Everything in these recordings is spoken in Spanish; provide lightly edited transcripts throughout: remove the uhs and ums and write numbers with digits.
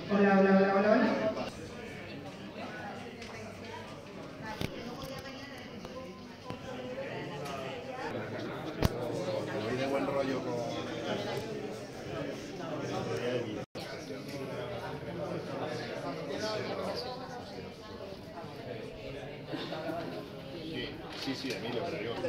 Hola, hola, hola, hola, hola. Muy de buen rollo con... Sí, Emilio, pero yo...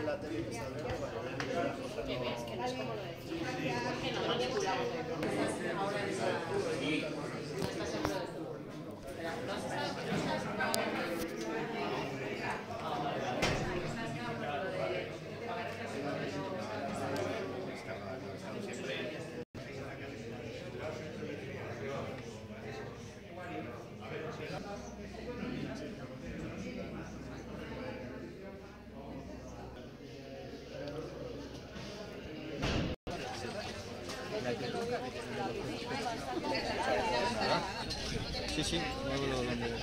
Sí, luego donde...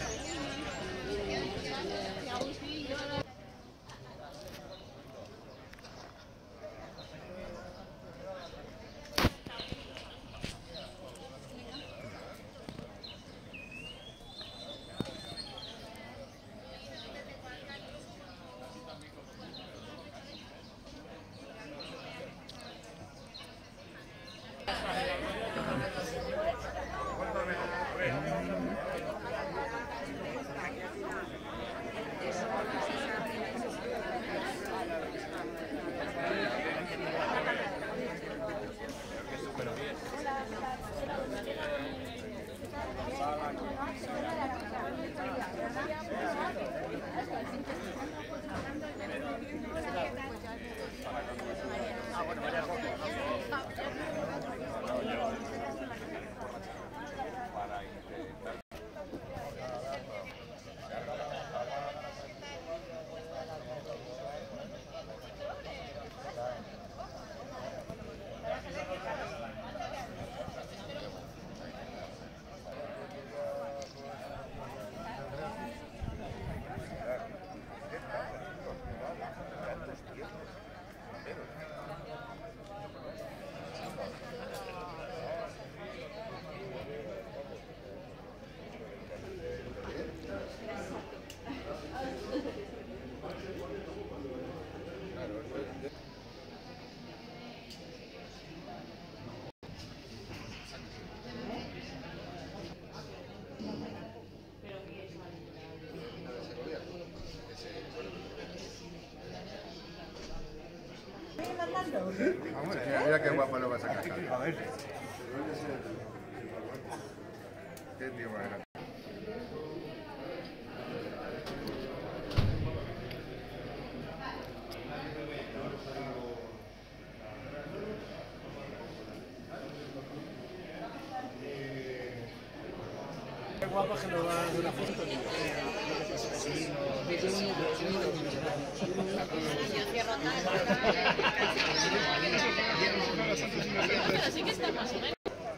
Vamos, mira qué guapo lo vas a casar. A ver. Qué tío más grande. Qué guapo que nos va a dar una foto con Así que está más o menos.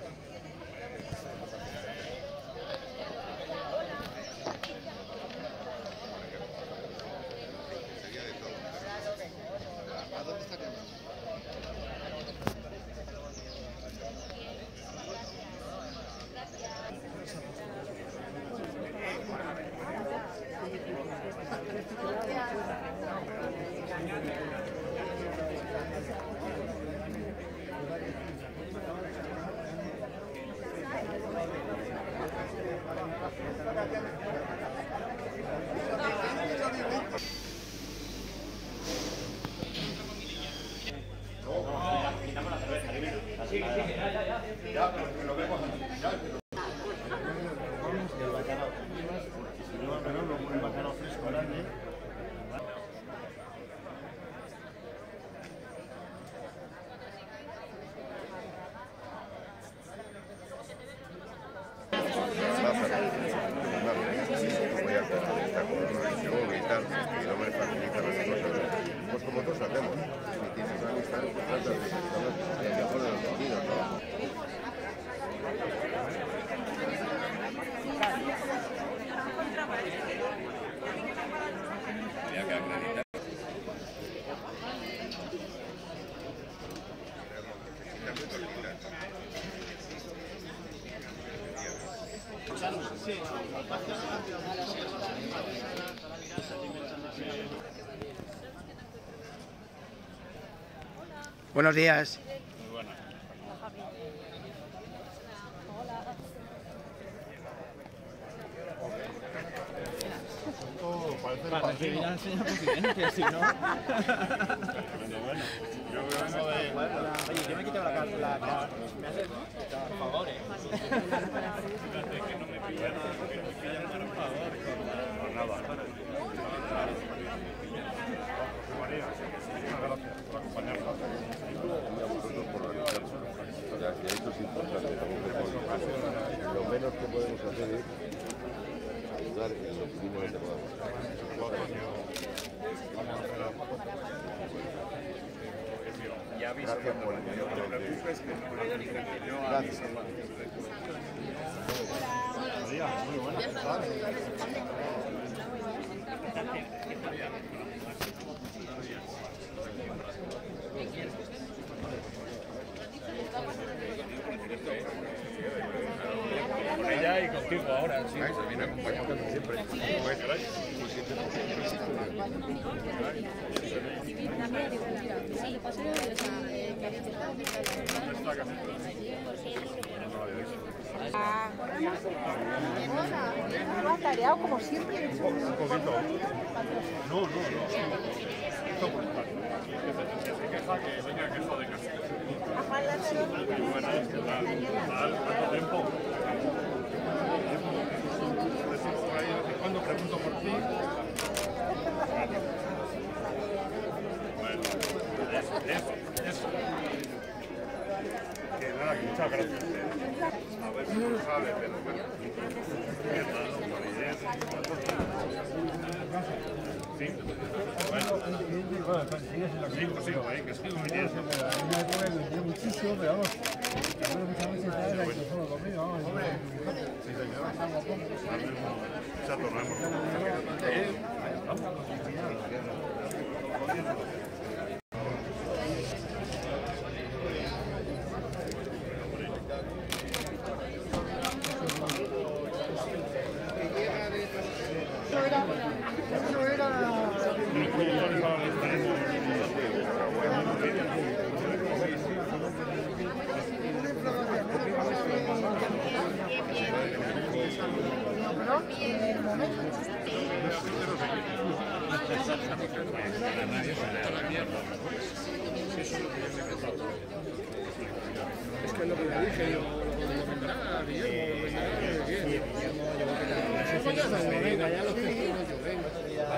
Ya, pero lo vemos al final. El bacalao. Si no, el bacalao fresco grande. Voy a contactar con uno y tal, y no me facilita las cosas. Pues como todos hacemos, si tienes una amistad, pues trata de saber el mejor de los sentidos, ¿no? Había que acreditar. Buenos días. Muy buena. Para recibir al señor presidente, si no. Oye, yo me quito la cara. Me hace por favor, O sea, que esto es importante. Lo menos que podemos hacer es ayudar en lo que mínimamente podamos. Gracias por el dinero. Gracias. Muy buena. Con ella y contigo ahora, sí. Se viene acompañando siempre. Lo ha tareado como siempre. Un poquito. No. Esto por parte. Que se queja que venga que jode casi. Muy buena, ¿qué tal? ¿Cuánto tiempo? Por ahí de vez en cuando pregunto por ti. Bueno, eso. Que nada, que muchas gracias. A ver si lo sabe, pero bueno. ¿Qué tal? Sí. Bueno, sigo, que sigo viniendo. Muchísimo, pero vamos. Muchas veces está la que solo conmigo, vamos. Sí, señor. Ya tornamos. Es que es lo que le dije, yo lo comentará Guillermo, venga, ya los testigos, yo venga.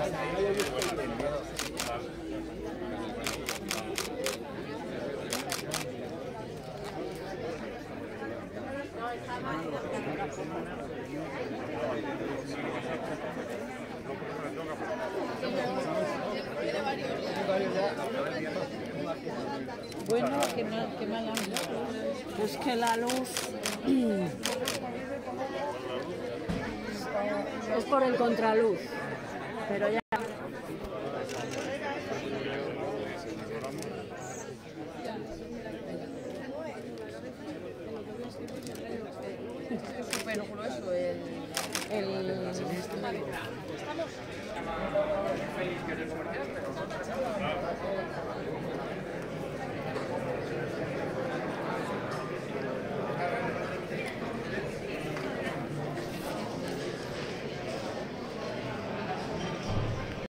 Bueno, qué mala. Es que la luz es por el contraluz, pero ya. Es súper grueso el...